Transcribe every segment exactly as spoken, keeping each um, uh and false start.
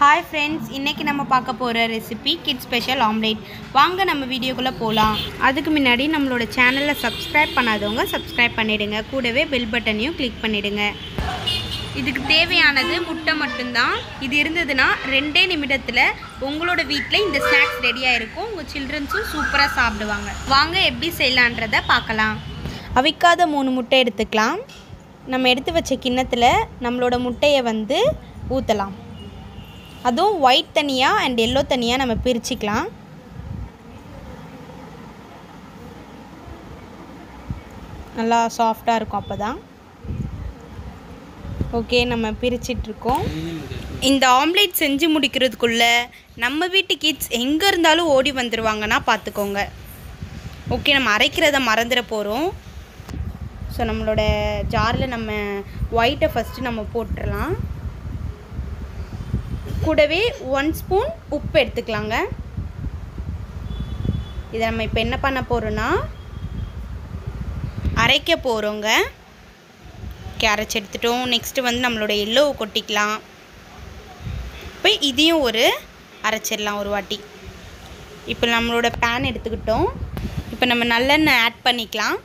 Hi friends, இன்னைக்கு நம்ம பார்க்க போற ரெசிபி கிட்ஸ் ஸ்பெஷல் ஆம்லெட். வாங்க நம்ம வீடியோக்குள்ள போலாம். அதுக்கு முன்னாடி நம்மளோட சேனலை சப்ஸ்கிரைப் பண்ணாதவங்க சப்ஸ்கிரைப் பண்ணிடுங்க. கூடவே பெல் பட்டனையும் கிளிக் பண்ணிடுங்க. இதுக்கு தேவையானது முட்டை மட்டும்தான். இது இருந்ததுன்னா ரெண்டே நிமிடத்துல உங்களோட வீட்டில் இந்த ஸ்நாக்ஸ் ரெடியாக இருக்கும். உங்கள் சில்ட்ரன்ஸும் சூப்பராக சாப்பிடுவாங்க. வாங்க எப்படி செய்யலான்றதை பார்க்கலாம். அவிக்காத மூணு முட்டை எடுத்துக்கலாம். நம்ம எடுத்து வச்ச கிண்ணத்தில் நம்மளோட முட்டையை வந்து ஊற்றலாம். அதுவும் ஒயிட் தனியாக அண்ட் எல்லோ தனியாக நம்ம பிரிச்சுக்கலாம். நல்லா சாஃப்டாக இருக்கும் அப்போ தான். ஓகே, நம்ம பிரிச்சிட்ருக்கோம். இந்த ஆம்லேட் செஞ்சு முடிக்கிறதுக்குள்ளே நம்ம வீட்டு கிட்ஸ் எங்கே இருந்தாலும் ஓடி வந்துடுவாங்கன்னா பார்த்துக்கோங்க. ஓகே, நம்ம அரைக்கிறத மறந்துட போகிறோம். ஸோ நம்மளோட ஜாரில் நம்ம ஒயிட்டை ஃபஸ்ட்டு நம்ம போட்டுடலாம். கூடவே ஒன் ஸ்பூன் உப்பு எடுத்துக்கலாங்க. இதை நம்ம இப்போ என்ன பண்ண போகிறோன்னா அரைக்க போகிறோங்க. ஓகே, அரைச்சி எடுத்துட்டோம். நெக்ஸ்ட்டு வந்து நம்மளோட எல்லோவை கொட்டிக்கலாம். இப்போ இதையும் ஒரு அரைச்சிடலாம் ஒரு வாட்டி. இப்போ நம்மளோட பேன் எடுத்துக்கிட்டோம். இப்போ நம்ம நல்லெண்ணெய் ஆட் பண்ணிக்கலாம்.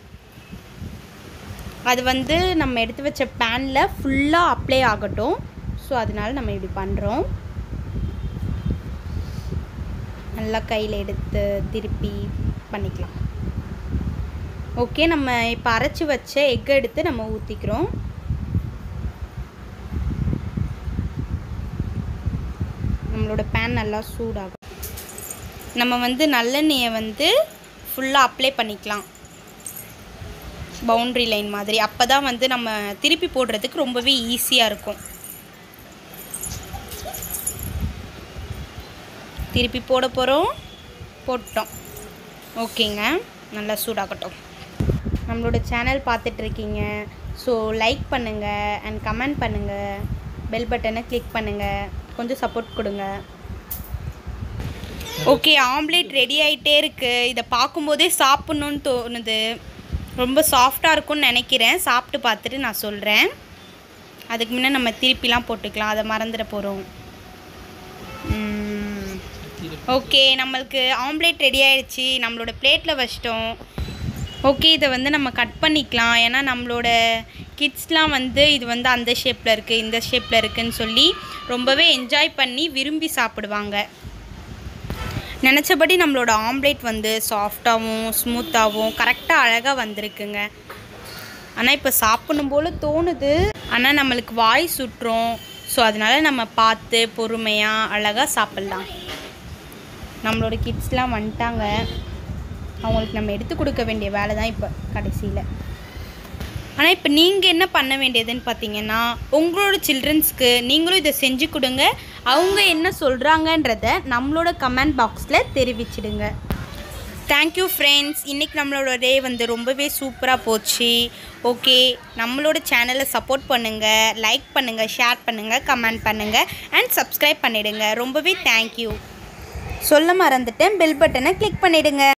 அது வந்து நம்ம எடுத்து வச்ச பேனில் ஃபுல்லாக அப்ளை ஆகட்டும். ஸோ அதனால நம்ம இப்படி பண்ணுறோம். நல்லா கையில் எடுத்து திருப்பி பண்ணிக்கலாம். ஓகே, நம்ம இப்போ அரைச்சி வச்ச எக்கை எடுத்து நம்ம ஊற்றிக்கிறோம். நம்மளோட பேன் நல்லா சூடாகும். நம்ம வந்து நல்லெண்ணெயை வந்து ஃபுல்லாக அப்ளை பண்ணிக்கலாம், பவுண்ட்ரி லைன் மாதிரி. அப்போ தான் வந்து நம்ம திருப்பி போடுறதுக்கு ரொம்பவே ஈஸியாக இருக்கும். திருப்பி போட போகிறோம். போட்டோம். ஓகேங்க, நல்லா சூடாகட்டும். நம்மளோட சேனல் பார்த்துட்ருக்கீங்க. ஸோ லைக் பண்ணுங்கள் அண்ட் கமெண்ட் பண்ணுங்கள். பெல் பட்டனை கிளிக் பண்ணுங்கள். கொஞ்சம் சப்போர்ட் கொடுங்க. ஓகே, ஆம்லேட் ரெடி ஆகிட்டே இருக்குது. இதை பார்க்கும்போதே சாப்பிட்ணுன்னு தோணுது. ரொம்ப சாஃப்டாக இருக்கும்னு நினைக்கிறேன். சாப்பிட்டு பார்த்துட்டு நான் சொல்கிறேன். அதுக்கு முன்னே நம்ம திருப்பிலாம் போட்டுக்கலாம். அதை மறந்துட போகிறோம். ஓகே, நம்மளுக்கு ஆம்லேட் ரெடி ஆகிடுச்சு. நம்மளோட பிளேட்டில் வச்சிட்டோம். ஓகே, இதை வந்து நம்ம கட் பண்ணிக்கலாம். ஏன்னா நம்மளோட கிட்ஸ்லாம் வந்து இது வந்து அந்த ஷேப்பில் இருக்குது, இந்த ஷேப்பில் இருக்குதுன்னு சொல்லி ரொம்பவே என்ஜாய் பண்ணி விரும்பி சாப்பிடுவாங்க. நினச்சபடி நம்மளோட ஆம்லேட் வந்து சாஃப்டாகவும் ஸ்மூத்தாகவும் கரெக்டாக அழகாக வந்திருக்குங்க. ஆனால் இப்போ சாப்பிடணும் போல் தோணுது. ஆனால் நம்மளுக்கு வாய் சுட்டுரும். ஸோ அதனால் நம்ம பார்த்து பொறுமையாக அழகாக சாப்பிட்லாம். நம்மளோட கிட்ஸ்லாம் வந்துட்டாங்க. அவங்களுக்கு நம்ம எடுத்து கொடுக்க வேண்டிய வேலை தான் இப்போ கடைசியில். ஆனால் இப்போ நீங்கள் என்ன பண்ண வேண்டியதுன்னு பார்த்தீங்கன்னா, உங்களோட சில்ட்ரன்ஸ்க்கு நீங்களும் இதை செஞ்சு கொடுங்க. அவங்க என்ன சொல்கிறாங்கன்றத நம்மளோட கமெண்ட் பாக்ஸில் தெரிவிச்சிடுங்க. Thank you friends. இன்றைக்கி நம்மளோட டே வந்து ரொம்பவே சூப்பராக போச்சு. ஓகே, நம்மளோட சேனலை சப்போர்ட் பண்ணுங்கள், லைக் பண்ணுங்கள், ஷேர் பண்ணுங்கள், கமெண்ட் பண்ணுங்கள் அண்ட் சப்ஸ்கிரைப் பண்ணிவிடுங்க. ரொம்பவே தேங்க்யூ. சொல்ல மறந்துட்டேன், பெல் பட்டனை கிளிக் பண்ணிவிடுங்க.